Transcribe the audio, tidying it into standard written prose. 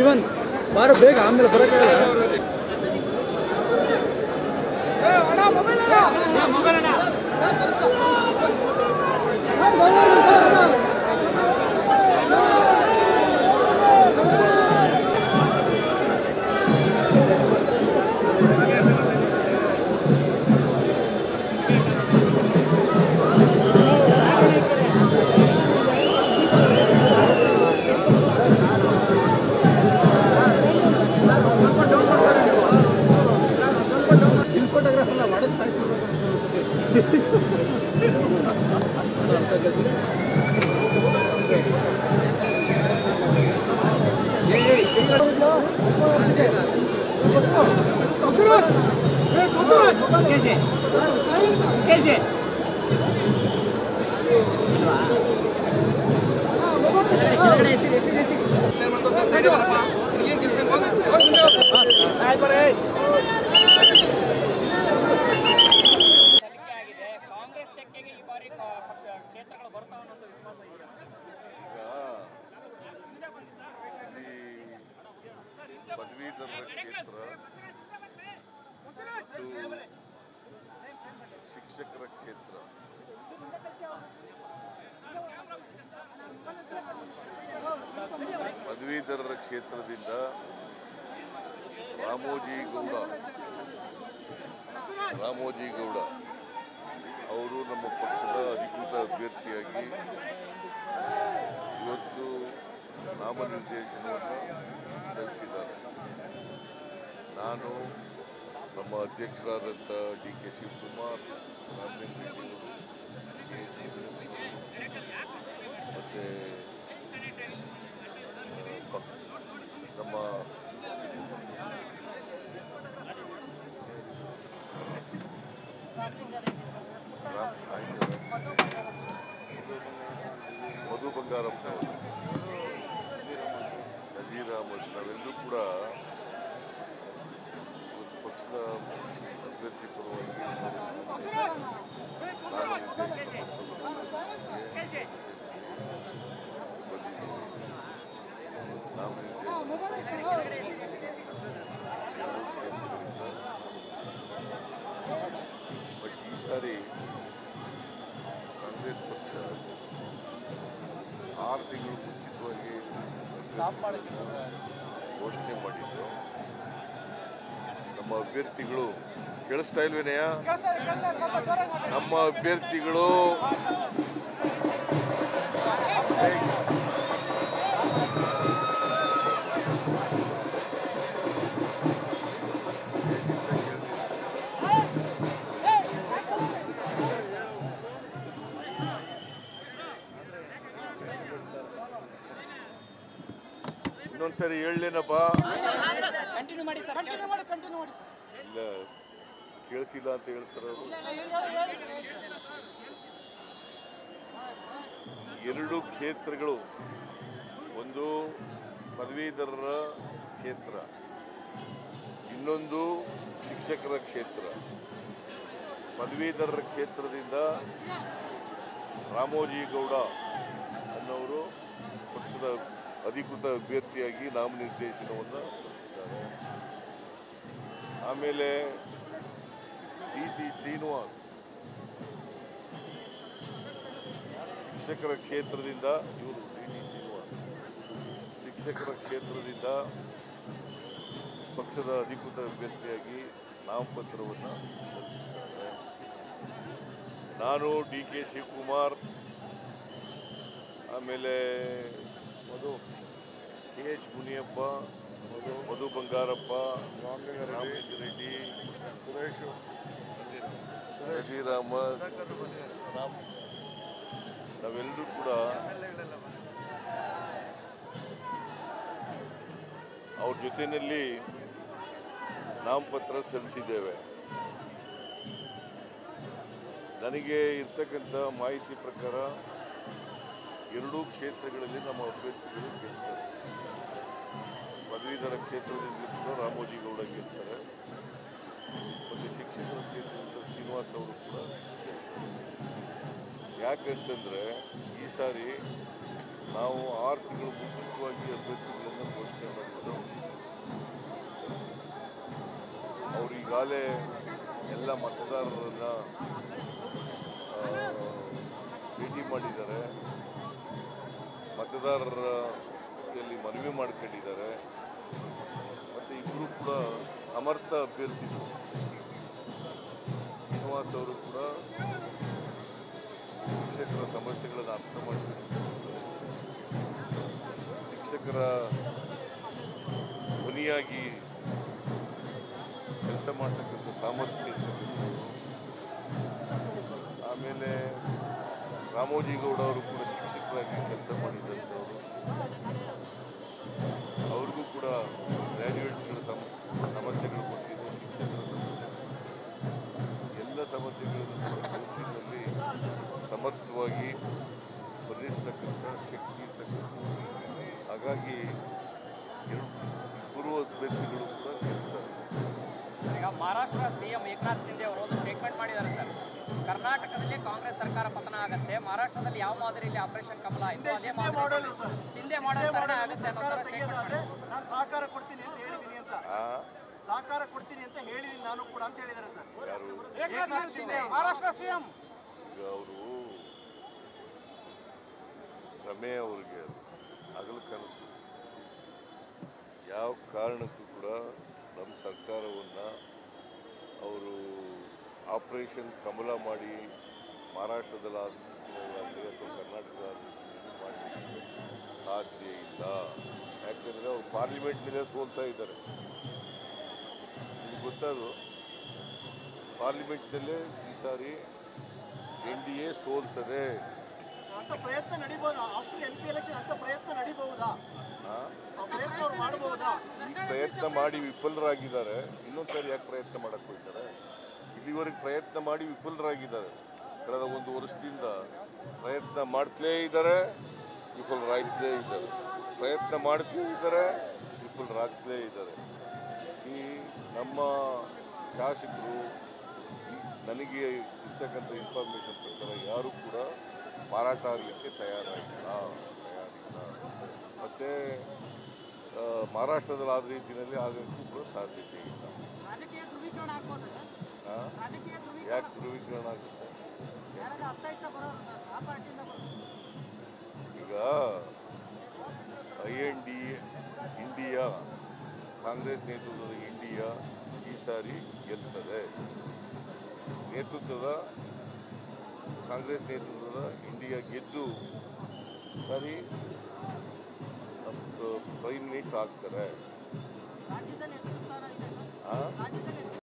ಜೀವನ್ ಬಾರು ಬೇಗ ಆಮೇಲೆ ಬರೋಕ್ಕಾಗಲ್ಲ. ಪದವೀಧರ ಕ್ಷೇತ್ರ ಮತ್ತು ಶಿಕ್ಷಕರ ಕ್ಷೇತ್ರ ಪದವೀಧರರ ಕ್ಷೇತ್ರದಿಂದ ರಾಮೋಜಿ ಗೌಡ ಅವರು ನಮ್ಮ ಪಕ್ಷದ ಅಧಿಕೃತ ಅಭ್ಯರ್ಥಿಯಾಗಿ ಇವತ್ತು ನಾಮನಿರ್ದೇಶನವನ್ನು ಸಲ್ಲಿಸಿದ್ದಾರೆ. ನಾನು ನಮ್ಮ ಅಧ್ಯಕ್ಷರಾದಂಥ ಡಿ ಕೆ ಶಿವಕುಮಾರ್, ರಾಮಲಿಂಗ ಮತ್ತು ನಮ್ಮ ಮಧು ಬಂಗಾರಪ್ಪ, ನಜೀರ್ ಅಹಮದ್, ನಾವೆಲ್ಲರೂ ಕೂಡ ಪಕ್ಷದ ಅಭ್ಯರ್ಥಿ ಪರವಾಗಿ ಬಟ್ ಈ ಸಾರಿ ಕಾಂಗ್ರೆಸ್ ಪಕ್ಷ 6 ತಿಂಗಳು ಮುಂಚಿತವಾಗಿ ಘೋಷಣೆ ಮಾಡಿದ್ದು. ನಮ್ಮ ಅಭ್ಯರ್ಥಿಗಳು ಕೇಳಿಸ್ತಾ ಇಲ್ವೇನೆಯ? ನಮ್ಮ ಅಭ್ಯರ್ಥಿಗಳು ಇನ್ನೊಂದ್ಸರಿ ಹೇಳಲೇನಪ್ಪ? ಇಲ್ಲ, ಕೇಳಿಸಿಲ್ಲ ಅಂತ ಹೇಳ್ತಾರೆ ಅವರು. 2 ಕ್ಷೇತ್ರಗಳು, ಒಂದು ಪದವೀಧರರ ಕ್ಷೇತ್ರ, ಇನ್ನೊಂದು ಶಿಕ್ಷಕರ ಕ್ಷೇತ್ರ. ಪದವೀಧರರ ಕ್ಷೇತ್ರದಿಂದ ರಾಮೋಜಿ ಗೌಡ ಅನ್ನೋರು ಪಕ್ಷದ ಅಧಿಕೃತ ಅಭ್ಯರ್ಥಿಯಾಗಿ ನಾಮನಿರ್ದೇಶನವನ್ನು ಸಲ್ಲಿಸಿದ್ದಾರೆ. ಆಮೇಲೆ ಟಿ ಶ್ರೀನಿವಾಸ್ ಶಿಕ್ಷಕರ ಕ್ಷೇತ್ರದಿಂದ, ಶಿಕ್ಷಕರ ಕ್ಷೇತ್ರದಿಂದ ಪಕ್ಷದ ಅಧಿಕೃತ ಅಭ್ಯರ್ಥಿಯಾಗಿ ನಾಮಪತ್ರವನ್ನು ಸಲ್ಲಿಸಿದ್ದಾರೆ. ನಾನು ಡಿ ಕೆ ಶಿವಕುಮಾರ್, ಆಮೇಲೆ ಕೆ ಎಚ್ ಮುನಿಯಪ್ಪ, ಮಧು ಬಂಗಾರಪ್ಪ, ರಾಮಲಿಂಗ ರೆಡ್ಡಿ, ನಜೀರ್ ಅಹಮದ್, ನಾವೆಲ್ಲರೂ ಕೂಡ ಅವ್ರ ಜೊತೆಯಲ್ಲಿ ನಾಮಪತ್ರ ಸಲ್ಲಿಸಿದ್ದೇವೆ. ನನಗೆ ಇರ್ತಕ್ಕಂಥ ಮಾಹಿತಿ ಪ್ರಕಾರ 2 ಕ್ಷೇತ್ರಗಳಲ್ಲಿ ನಮ್ಮ ಅಭ್ಯರ್ಥಿಗಳು ಗೆಲ್ತಾರೆ. ಪದವೀಧರ ಕ್ಷೇತ್ರದಿಂದ ರಾಮೋಜಿ ಗೌಡ ಗೆಲ್ತಾರೆ ಮತ್ತು ಶಿಕ್ಷಕರ ಕ್ಷೇತ್ರದಿಂದ ಶ್ರೀನಿವಾಸ್ ಅವರು ಕೂಡ ಯಾಕಂತಂದರೆ ಈ ಸಾರಿ ನಾವು 6 ತಿಂಗಳು ಮುಂಚಿತವಾಗಿ ಅಭ್ಯರ್ಥಿಗಳನ್ನು ಘೋಷಣೆ ಮಾಡಿದ್ದು. ಈಗಾಗಲೇ ಎಲ್ಲ ಮತದಾರರನ್ನು ಭೇಟಿ ಮಾಡಿದ್ದಾರೆ, ಮತದಾರರಲ್ಲಿ ಮನವಿ ಮಾಡ್ಕೊಂಡಿದ್ದಾರೆ. ಮತ್ತು ಇಬ್ಬರು ಕೂಡ ಸಮರ್ಥ ಅಭ್ಯರ್ಥಿಗಳು. ಶ್ರೀನಿವಾಸ್ ಅವರು ಕೂಡ ಶಿಕ್ಷಕರ ಸಮಸ್ಯೆಗಳನ್ನು ಅರ್ಥ ಮಾಡಿಕೊಂಡಿದ್ದಾರೆ, ಶಿಕ್ಷಕರ ಧ್ವನಿಯಾಗಿ ಕೆಲಸ ಮಾಡ್ತಕ್ಕಂಥ ಸಾಮರ್ಥ್ಯ ಇರ್ತಕ್ಕಂಥದ್ದು. ಆಮೇಲೆ ರಾಮೋಜಿಗೌಡ ಅವರು ಕೂಡ ಶಿಕ್ಷಕರಾಗಿ ಕೆಲಸ ಮಾಡಿದಂಥವರು. ಅವ್ರಿಗೂ ಕೂಡ ಗ್ರ್ಯಾಜುಯೇಟ್ಸ್ಗಳ ಸಮಸ್ಯೆಗಳು ಗೊತ್ತಿದೆ, ಶಿಕ್ಷಕರ ಎಲ್ಲ ಸಮಸ್ಯೆಗಳನ್ನು ಕೌನ್ಸಿಲ್ನಲ್ಲಿ ಸಮರ್ಥವಾಗಿ ಸ್ಪಂದಿಸತಕ್ಕಂಥ ಶಕ್ತಿ ಇರ್ತಕ್ಕಂಥ. ಹಾಗಾಗಿ ಇಬ್ಬರು ಅಭ್ಯರ್ಥಿಗಳು ಕೂಡ ಗೆಲ್ತಾರೆ. ಈಗ ಮಹಾರಾಷ್ಟ್ರ ಸಿಎಂ ಏಕನಾಥ್ ಶಿಂದೆ ಅವರು ಒಂದು ಸ್ಟೇಟ್ಮೆಂಟ್ ಮಾಡಿದ್ದಾರೆ ಸರ್, ಕರ್ನಾಟಕದಲ್ಲಿ ಕಾಂಗ್ರೆಸ್ ಸರ್ಕಾರ ಪತನ ಆಗುತ್ತೆ, ಮಹಾರಾಷ್ಟ್ರದಲ್ಲಿ ಯಾವ ಮಾದರಿಯಲ್ಲಿ ಆಪರೇಷನ್ ಕಮಲ ಆಯಿತು ಅದೇ ಮಾದರಿ ಶಿಂದೆ ಮಾಡಲ್ ತರನೇ ಆಗುತ್ತೆ ಅನ್ನೋ ಥರ ಸ್ಟೇಟ್ಮೆಂಟ್ ಮಾಡಿದ್ದಾರೆ. ನಾನು ಸಹಕಾರ ಕೊಡ್ತೀನಿ ಅಂತ ಹೇಳಿದ್ದೀನಿ ಅಂತ, ಸಹಕಾರ ಕೊಡ್ತೀನಿ ಅಂತ ಹೇಳಿದ್ದೀನಿ ನಾನು ಕೂಡ ಅಂತ ಹೇಳಿದ್ದಾರೆ ಸರ್. ಯಾರು? ಏಕನಾಥ್ ಶಿಂದೆ ಮಹಾರಾಷ್ಟ್ರ ಸಿಎಂ. ಈಗ ಅವರು ರಮೇ ಅವ್ರಿಗೆ ಹಗಲು ಕನಸು. ಯಾವ ಕಾರಣಕ್ಕೂ ಕೂಡ ನಮ್ಮ ಸರ್ಕಾರವನ್ನು ಅವರು ಆಪರೇಷನ್ ಕಮಲ ಮಾಡಿ ಮಹಾರಾಷ್ಟ್ರದಲ್ಲಾಗಲಿ ಅಥವಾ ಕರ್ನಾಟಕದಲ್ಲಿ ಮಾಡಲಿಕ್ಕೆ ಸಾಧ್ಯ ಇಲ್ಲ. ಯಾಕೆಂದರೆ ಅವರು ಪಾರ್ಲಿಮೆಂಟ್ನಲ್ಲೇ ಸೋಲ್ತಾ ಇದ್ದಾರೆ. ನಿಮ್ಗೆ ಗೊತ್ತದು, ಪಾರ್ಲಿಮೆಂಟ್ನಲ್ಲೇ ಈ ಸಾರಿ NDA ಸೋಲ್ತದೆ ಅಂತ ಪ್ರಯತ್ನ ನಡೀಬಹುದಾ? ಆಫ್ಟರ್ MP ಎಲೆಕ್ಷನ್ ಅಂತ ಪ್ರಯತ್ನ ನಡೀಬಹುದಾ? ಪ್ರಯತ್ನ ಅವ್ರು ಮಾಡಬಹುದಾ? ಪ್ರಯತ್ನ ಮಾಡಿ ವಿಫಲರಾಗಿದ್ದಾರೆ. ಇನ್ನೊಂದ್ಸರಿ ಯಾಕೆ ಪ್ರಯತ್ನ ಮಾಡಕ್ಕೆ ಹೋಗ್ತಾರೆ? ಇಲ್ಲಿವರೆಗೆ ಪ್ರಯತ್ನ ಮಾಡಿ ವಿಫಲರಾಗಿದ್ದಾರೆ. ಕಳೆದ 1 ವರ್ಷದಿಂದ ಪ್ರಯತ್ನ ಮಾಡ್ತಲೇ ಇದ್ದಾರೆ, ವಿಫಲರಾಗ್ತಲೇ ಇದ್ದಾರೆ, ಪ್ರಯತ್ನ ಮಾಡ್ತಲೇ ಇದ್ದಾರೆ, ವಿಫಲರಾಗ್ತಲೇ ಇದ್ದಾರೆ. ಈ ನಮ್ಮ ಶಾಸಕರು ನನಗೆ ಇರ್ತಕ್ಕಂಥ ಇನ್ಫಾರ್ಮೇಷನ್ ಪ್ರಕಾರ ಯಾರೂ ಕೂಡ ಮಾರಾಟ ಆಗಲಿಕ್ಕೆ ತಯಾರಿಲ್ಲ. ಮತ್ತು ಮಹಾರಾಷ್ಟ್ರದಲ್ಲಿ ಆದ ರೀತಿಯಲ್ಲಿ ಆಗೋಕ್ಕೂ ಕೂಡ ಸಾಧ್ಯತೆ ಇಲ್ಲ. ಯಾಕೆ ಧ್ರುವೀಕರಣ ಆಗುತ್ತೆ? ಈಗ ಇಂಡಿಯಾ ಕಾಂಗ್ರೆಸ್ ನೇತೃತ್ವದ ಇಂಡಿಯಾ ಈ ಸಾರಿ ಗೆಲ್ತದೆ. ಕಾಂಗ್ರೆಸ್ ನೇತೃತ್ವದ ಇಂಡಿಯಾ ಗೆದ್ದು ಸರಿ ಪ್ರೈಮ್ ಮಿನಿಸ್ಟರ್ ಆಗ್ತಾರೆ.